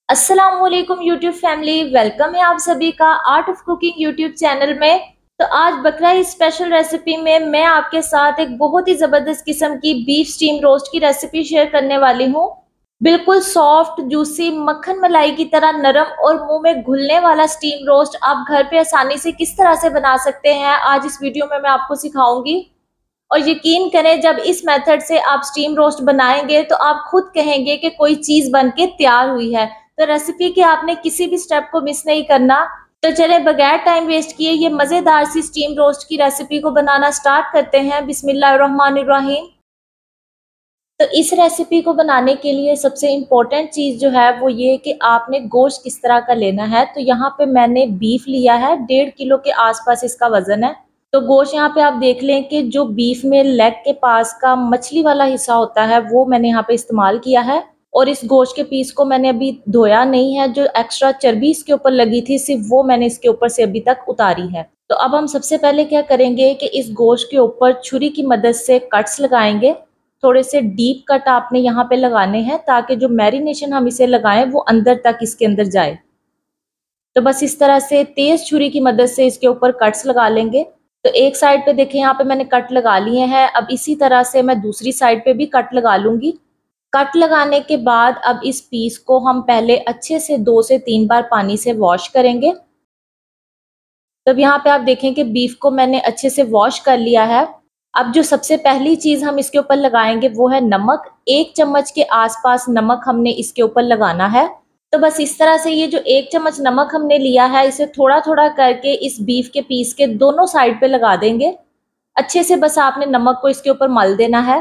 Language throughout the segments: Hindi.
अस्सलामुअलैकुम यूट्यूब फैमिली, वेलकम है आप सभी का art of cooking YouTube channel में। तो आज बकरा ईद स्पेशल रेसिपी में मैं आपके साथ एक बहुत ही जबरदस्त किस्म की बीफ स्टीम रोस्ट की रेसिपी शेयर करने वाली हूँ। बिल्कुल सॉफ्ट जूसी मक्खन मलाई की तरह नरम और मुंह में घुलने वाला स्टीम रोस्ट आप घर पे आसानी से किस तरह से बना सकते हैं, आज इस वीडियो में मैं आपको सिखाऊंगी। और यकीन करें, जब इस मेथड से आप स्टीम रोस्ट बनाएंगे तो आप खुद कहेंगे कि कोई चीज बन के तैयार हुई है। तो रेसिपी के आपने किसी भी स्टेप को मिस नहीं करना। तो चले बगैर टाइम वेस्ट किए ये मजेदार सी स्टीम रोस्ट की रेसिपी को बनाना स्टार्ट करते हैं। बिस्मिल्लाहिर्रहमानिर्रहीम। तो इस रेसिपी को बनाने के लिए सबसे इम्पोर्टेंट चीज़ जो है वो ये कि आपने गोश्त किस तरह का लेना है। तो यहाँ पे मैंने बीफ लिया है, 1.5 किलो के आसपास इसका वजन है। तो गोश्त यहाँ पे आप देख लें कि जो बीफ में लेग के पास का मछली वाला हिस्सा होता है वो मैंने यहाँ पे इस्तेमाल किया है। और इस गोश्त के पीस को मैंने अभी धोया नहीं है, जो एक्स्ट्रा चर्बी इसके ऊपर लगी थी सिर्फ वो मैंने इसके ऊपर से अभी तक उतारी है। तो अब हम सबसे पहले क्या करेंगे कि इस गोश्त के ऊपर छुरी की मदद से कट्स लगाएंगे। थोड़े से डीप कट आपने यहाँ पे लगाने हैं ताकि जो मैरिनेशन हम इसे लगाएं वो अंदर तक इसके अंदर जाए। तो बस इस तरह से तेज छुरी की मदद से इसके ऊपर कट्स लगा लेंगे। तो एक साइड पे देखें, यहाँ पे मैंने कट लगा लिए हैं। अब इसी तरह से मैं दूसरी साइड पे भी कट लगा लूंगी। कट लगाने के बाद अब इस पीस को हम पहले अच्छे से 2 से 3 बार पानी से वॉश करेंगे। तब यहाँ पे आप देखें कि बीफ को मैंने अच्छे से वॉश कर लिया है। अब जो सबसे पहली चीज हम इसके ऊपर लगाएंगे वो है नमक। 1 चम्मच के आसपास नमक हमने इसके ऊपर लगाना है। तो बस इस तरह से ये जो 1 चम्मच नमक हमने लिया है इसे थोड़ा थोड़ा करके इस बीफ के पीस के दोनों साइड पे लगा देंगे। अच्छे से बस आपने नमक को इसके ऊपर मल देना है।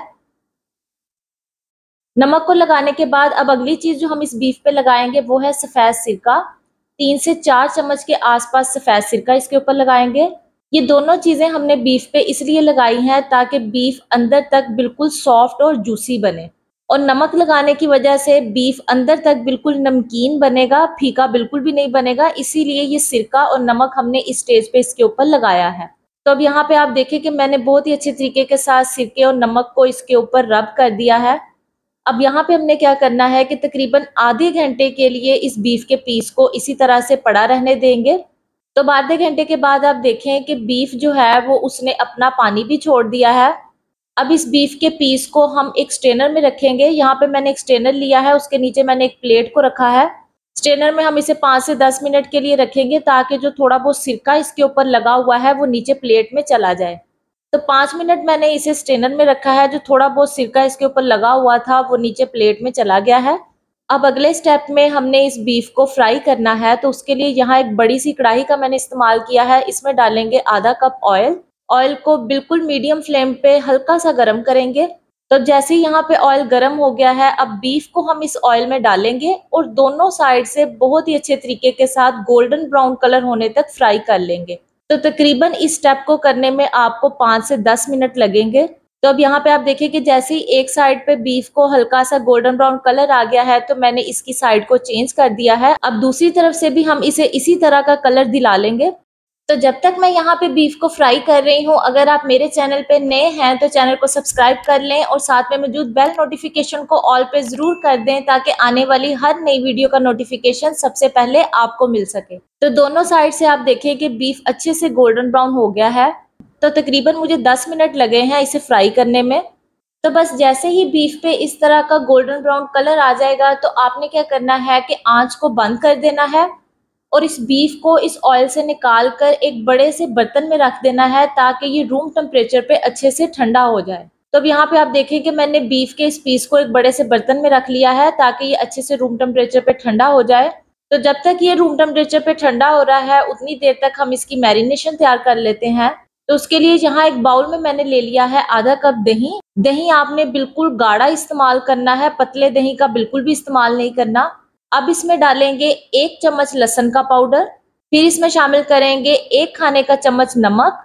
नमक को लगाने के बाद अब अगली चीज जो हम इस बीफ पे लगाएंगे वो है सफेद सिरका। 3 से 4 चम्मच के आसपास सफेद सिरका इसके ऊपर लगाएंगे। ये दोनों चीजें हमने बीफ पे इसलिए लगाई हैं ताकि बीफ अंदर तक बिल्कुल सॉफ्ट और जूसी बने। और नमक लगाने की वजह से बीफ अंदर तक बिल्कुल नमकीन बनेगा, फीका बिल्कुल भी नहीं बनेगा। इसीलिए ये सिरका और नमक हमने इस स्टेज पे इसके ऊपर लगाया है। तो अब यहाँ पे आप देखें कि मैंने बहुत ही अच्छे तरीके के साथ सिरके और नमक को इसके ऊपर रब कर दिया है। अब यहाँ पे हमने क्या करना है कि तकरीबन आधे घंटे के लिए इस बीफ के पीस को इसी तरह से पड़ा रहने देंगे। तो आधे घंटे के बाद आप देखें कि बीफ जो है वो उसने अपना पानी भी छोड़ दिया है। अब इस बीफ के पीस को हम एक स्ट्रेनर में रखेंगे। यहाँ पे मैंने एक स्ट्रेनर लिया है, उसके नीचे मैंने एक प्लेट को रखा है। स्ट्रेनर में हम इसे 5 से 10 मिनट के लिए रखेंगे ताकि जो थोड़ा बहुत सिरका इसके ऊपर लगा हुआ है वो नीचे प्लेट में चला जाए। तो 5 मिनट मैंने इसे स्ट्रेनर में रखा है। जो थोड़ा बहुत सिरका इसके ऊपर लगा हुआ था वो नीचे प्लेट में चला गया है। अब अगले स्टेप में हमने इस बीफ को फ्राई करना है। तो उसके लिए यहाँ एक बड़ी सी कढ़ाई का मैंने इस्तेमाल किया है। इसमें डालेंगे आधा कप ऑयल। ऑयल को बिल्कुल मीडियम फ्लेम पे हल्का सा गर्म करेंगे। तो जैसे ही यहाँ पे ऑयल गर्म हो गया है, अब बीफ को हम इस ऑयल में डालेंगे और दोनों साइड से बहुत ही अच्छे तरीके के साथ गोल्डन ब्राउन कलर होने तक फ्राई कर लेंगे। तो तकरीबन इस स्टेप को करने में आपको 5 से 10 मिनट लगेंगे। तो अब यहाँ पे आप देखिए कि जैसे ही एक साइड पे बीफ को हल्का सा गोल्डन ब्राउन कलर आ गया है तो मैंने इसकी साइड को चेंज कर दिया है। अब दूसरी तरफ से भी हम इसे इसी तरह का कलर दिला लेंगे। तो जब तक मैं यहाँ पे बीफ को फ्राई कर रही हूँ, अगर आप मेरे चैनल पे नए हैं तो चैनल को सब्सक्राइब कर लें और साथ में मौजूद बेल नोटिफिकेशन को ऑल पे जरूर कर दें ताकि आने वाली हर नई वीडियो का नोटिफिकेशन सबसे पहले आपको मिल सके। तो दोनों साइड से आप देखें कि बीफ अच्छे से गोल्डन ब्राउन हो गया है। तो तकरीबन मुझे 10 मिनट लगे हैं इसे फ्राई करने में। तो बस जैसे ही बीफ पे इस तरह का गोल्डन ब्राउन कलर आ जाएगा तो आपने क्या करना है कि आंच को बंद कर देना है और इस बीफ को इस ऑयल से निकाल कर एक बड़े से बर्तन में रख देना है ताकि ये रूम टेम्परेचर पे अच्छे से ठंडा हो जाए। तो अब यहाँ पे आप देखें कि मैंने बीफ के इस पीस को एक बड़े से बर्तन में रख लिया है ताकि ये अच्छे से रूम टेम्परेचर पे ठंडा हो जाए। तो जब तक ये रूम टेम्परेचर पे ठंडा हो रहा है उतनी देर तक हम इसकी मैरिनेशन तैयार कर लेते हैं। तो उसके लिए यहाँ एक बाउल में मैंने ले लिया है आधा कप दही। दही आपने बिल्कुल गाढ़ा इस्तेमाल करना है, पतले दही का बिल्कुल भी इस्तेमाल नहीं करना। अब इसमें डालेंगे 1 चम्मच लहसुन का पाउडर। फिर इसमें शामिल करेंगे 1 खाने का चम्मच नमक।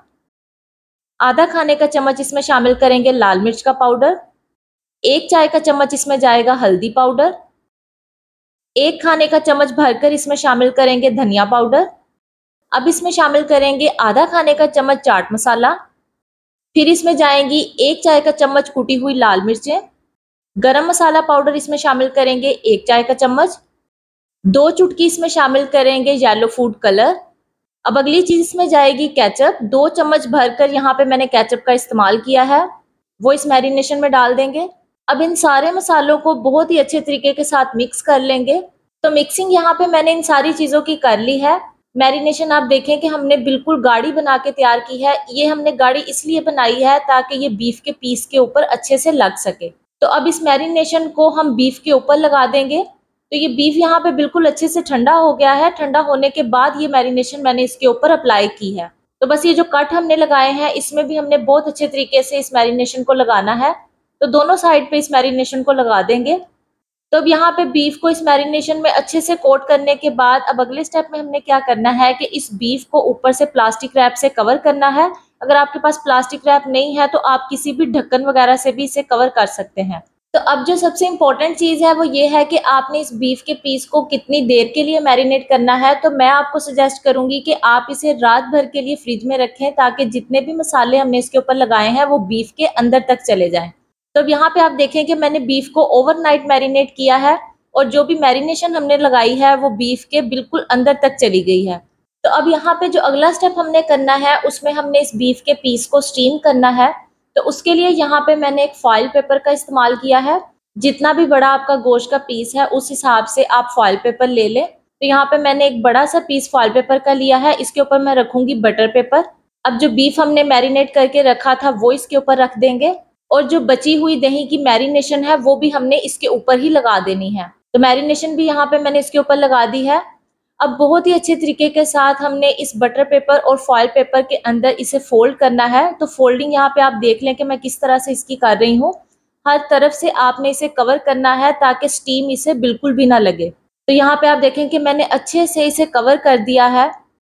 आधा खाने का चम्मच इसमें शामिल करेंगे लाल मिर्च का पाउडर। 1 चाय का चम्मच इसमें जाएगा हल्दी पाउडर। 1 खाने का चम्मच भरकर इसमें शामिल करेंगे धनिया पाउडर। अब इसमें शामिल करेंगे आधा खाने का चम्मच चाट मसाला। फिर इसमें जाएंगी 1 चाय का चम्मच कुटी हुई लाल मिर्चें। गरम मसाला पाउडर इसमें शामिल करेंगे 1 चाय का चम्मच। 2 चुटकी इसमें शामिल करेंगे येलो फूड कलर। अब अगली चीज इसमें जाएगी केचप। 2 चम्मच भरकर यहाँ पे मैंने केचप का इस्तेमाल किया है, वो इस मैरिनेशन में डाल देंगे। अब इन सारे मसालों को बहुत ही अच्छे तरीके के साथ मिक्स कर लेंगे। तो मिक्सिंग यहाँ पे मैंने इन सारी चीजों की कर ली है। मैरिनेशन आप देखें कि हमने बिल्कुल गाढ़ी बना के तैयार की है। ये हमने गाढ़ी इसलिए बनाई है ताकि ये बीफ के पीस के ऊपर अच्छे से लग सके। तो अब इस मैरिनेशन को हम बीफ के ऊपर लगा देंगे। तो ये बीफ यहाँ पे बिल्कुल अच्छे से ठंडा हो गया है। ठंडा होने के बाद ये मैरिनेशन मैंने इसके ऊपर अप्लाई की है। तो बस ये जो कट हमने लगाए हैं इसमें भी हमने बहुत अच्छे तरीके से इस मैरिनेशन को लगाना है। तो दोनों साइड पे इस मैरिनेशन को लगा देंगे। तो अब यहाँ पे बीफ को इस मैरिनेशन में अच्छे से कोट करने के बाद अब अगले स्टेप में हमने क्या करना है कि इस बीफ को ऊपर से प्लास्टिक रैप से कवर करना है। अगर आपके पास प्लास्टिक रैप नहीं है तो आप किसी भी ढक्कन वगैरह से भी इसे कवर कर सकते हैं। तो अब जो सबसे इम्पोर्टेंट चीज़ है वो ये है कि आपने इस बीफ के पीस को कितनी देर के लिए मैरिनेट करना है। तो मैं आपको सजेस्ट करूंगी कि आप इसे रात भर के लिए फ्रिज में रखें ताकि जितने भी मसाले हमने इसके ऊपर लगाए हैं वो बीफ के अंदर तक चले जाएं। तो अब यहाँ पे आप देखें कि मैंने बीफ को ओवरनाइट मैरिनेट किया है और जो भी मैरिनेशन हमने लगाई है वो बीफ के बिल्कुल अंदर तक चली गई है। तो अब यहाँ पे जो अगला स्टेप हमने करना है उसमें हमने इस बीफ के पीस को स्टीम करना है। तो उसके लिए यहाँ पे मैंने एक फॉइल पेपर का इस्तेमाल किया है। जितना भी बड़ा आपका गोश्त का पीस है उस हिसाब से आप फॉइल पेपर ले लें। तो यहाँ पे मैंने एक बड़ा सा पीस फॉइल पेपर का लिया है। इसके ऊपर मैं रखूंगी बटर पेपर। अब जो बीफ हमने मैरिनेट करके रखा था वो इसके ऊपर रख देंगे और जो बची हुई दही की मैरिनेशन है वो भी हमने इसके ऊपर ही लगा देनी है। तो मैरिनेशन भी यहाँ पे मैंने इसके ऊपर लगा दी है। अब बहुत ही अच्छे तरीके के साथ हमने इस बटर पेपर और फॉइल पेपर के अंदर इसे फोल्ड करना है। तो फोल्डिंग यहाँ पे आप देख लें कि मैं किस तरह से इसकी कर रही हूँ। हर तरफ से आपने इसे कवर करना है ताकि स्टीम इसे बिल्कुल भी ना लगे। तो यहाँ पे आप देखें कि मैंने अच्छे से इसे कवर कर दिया है।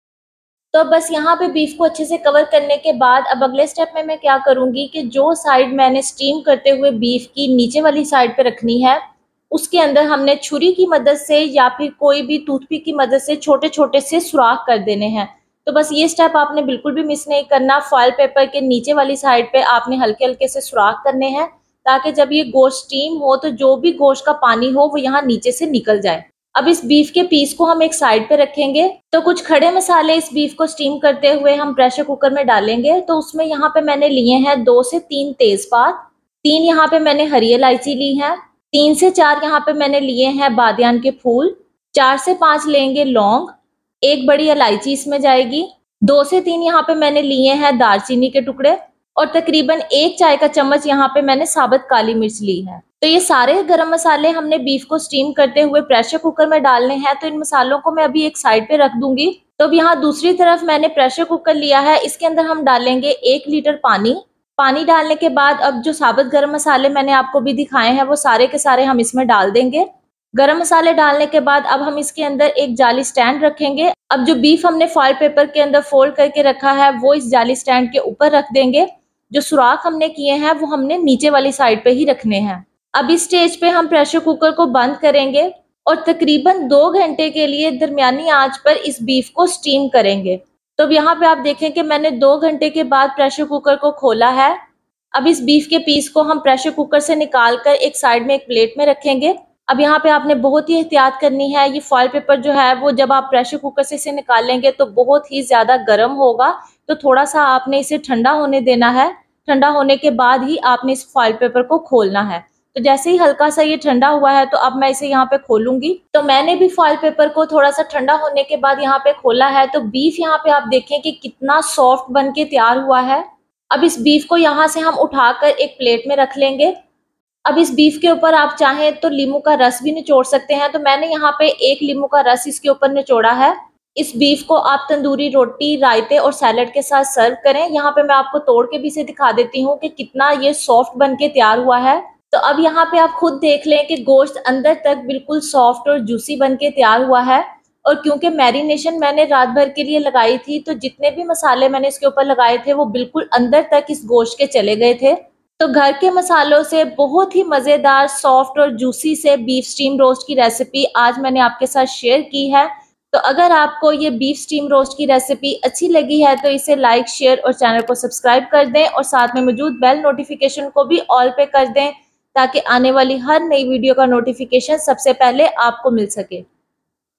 तो बस यहाँ पे बीफ को अच्छे से कवर करने के बाद अब अगले स्टेप में मैं क्या करूँगी कि जो साइड मैंने स्टीम करते हुए बीफ की नीचे वाली साइड पे रखनी है उसके अंदर हमने छुरी की मदद से या फिर कोई भी टूथपिक की मदद से छोटे छोटे से सुराख कर देने हैं। तो बस ये स्टेप आपने बिल्कुल भी मिस नहीं करना। फॉइल पेपर के नीचे वाली साइड पे आपने हल्के हल्के से सुराख करने हैं ताकि जब ये गोश्त स्टीम हो तो जो भी गोश्त का पानी हो वो यहाँ नीचे से निकल जाए। अब इस बीफ के पीस को हम एक साइड पे रखेंगे। तो कुछ खड़े मसाले इस बीफ को स्टीम करते हुए हम प्रेशर कुकर में डालेंगे। तो उसमें यहाँ पे मैंने लिए हैं 2 से 3 तेजपात, 3 यहाँ पे मैंने हरी इलायची ली है, 3 से 4 यहाँ पे मैंने लिए हैं बादियान के फूल, 4 से 5 लेंगे लौंग, 1 बड़ी इलायची इसमें जाएगी, 2 से 3 यहाँ पे मैंने लिए हैं दालचीनी के टुकड़े और तकरीबन 1 चाय का चम्मच यहाँ पे मैंने साबुत काली मिर्च ली है। तो ये सारे गरम मसाले हमने बीफ को स्टीम करते हुए प्रेशर कुकर में डालने हैं। तो इन मसालों को मैं अभी एक साइड पे रख दूंगी। तो अब यहाँ दूसरी तरफ मैंने प्रेशर कुकर लिया है। इसके अंदर हम डालेंगे 1 लीटर पानी। पानी डालने के बाद अब जो साबुत गरम मसाले मैंने आपको भी दिखाए हैं वो सारे के सारे हम इसमें डाल देंगे। गरम मसाले डालने के बाद अब हम इसके अंदर एक जाली स्टैंड रखेंगे। अब जो बीफ हमने फॉइल पेपर के अंदर फोल्ड करके रखा है वो इस जाली स्टैंड के ऊपर रख देंगे। जो सुराख हमने किए हैं वो हमने नीचे वाली साइड पे ही रखने हैं। अब इस स्टेज पे हम प्रेशर कुकर को बंद करेंगे और तकरीबन 2 घंटे के लिए दरमियानी आंच पर इस बीफ को स्टीम करेंगे। तो अब यहाँ पे आप देखें कि मैंने 2 घंटे के बाद प्रेशर कुकर को खोला है। अब इस बीफ के पीस को हम प्रेशर कुकर से निकाल कर एक साइड में एक प्लेट में रखेंगे। अब यहाँ पे आपने बहुत ही एहतियात करनी है। ये फॉइल पेपर जो है वो जब आप प्रेशर कुकर से इसे निकालेंगे तो बहुत ही ज्यादा गर्म होगा। तो थोड़ा सा आपने इसे ठंडा होने देना है। ठंडा होने के बाद ही आपने इस फॉइल पेपर को खोलना है। तो जैसे ही हल्का सा ये ठंडा हुआ है तो अब मैं इसे यहाँ पे खोलूंगी। तो मैंने भी फॉइल पेपर को थोड़ा सा ठंडा होने के बाद यहाँ पे खोला है। तो बीफ यहाँ पे आप देखें कि कितना सॉफ्ट बन के तैयार हुआ है। अब इस बीफ को यहाँ से हम उठाकर एक प्लेट में रख लेंगे। अब इस बीफ के ऊपर आप चाहें तो नींबू का रस भी निचोड़ सकते हैं। तो मैंने यहाँ पे 1 नींबू का रस इसके ऊपर निचोड़ा है। इस बीफ को आप तंदूरी रोटी, रायते और सैलेड के साथ सर्व करें। यहाँ पे मैं आपको तोड़ के भी इसे दिखा देती हूँ कि कितना ये सॉफ्ट बन के तैयार हुआ है। तो अब यहाँ पे आप खुद देख लें कि गोश्त अंदर तक बिल्कुल सॉफ्ट और जूसी बन के तैयार हुआ है। और क्योंकि मैरिनेशन मैंने रात भर के लिए लगाई थी तो जितने भी मसाले मैंने इसके ऊपर लगाए थे वो बिल्कुल अंदर तक इस गोश्त के चले गए थे। तो घर के मसालों से बहुत ही मज़ेदार, सॉफ्ट और जूसी से बीफ स्टीम रोस्ट की रेसिपी आज मैंने आपके साथ शेयर की है। तो अगर आपको ये बीफ स्टीम रोस्ट की रेसिपी अच्छी लगी है तो इसे लाइक, शेयर और चैनल को सब्सक्राइब कर दें और साथ में मौजूद बेल नोटिफिकेशन को भी ऑल पे कर दें ताकि आने वाली हर नई वीडियो का नोटिफिकेशन सबसे पहले आपको मिल सके।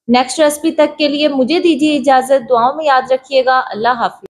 नेक्स्ट रेसिपी तक के लिए मुझे दीजिए इजाज़त। दुआओं में याद रखिएगा। अल्लाह हाफ़िज़।